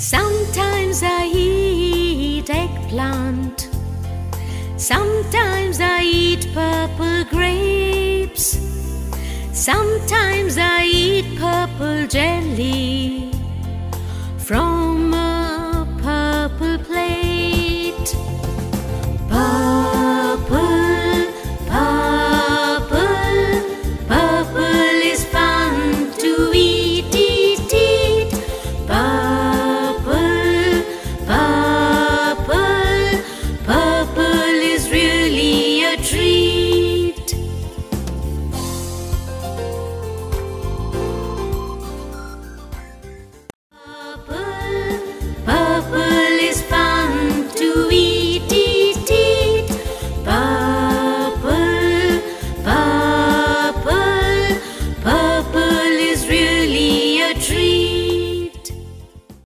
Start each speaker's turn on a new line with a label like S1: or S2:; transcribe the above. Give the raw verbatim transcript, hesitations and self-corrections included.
S1: Sometimes I eat eggplant. Sometimes I eat purple grapes. Sometimes I eat purple jelly from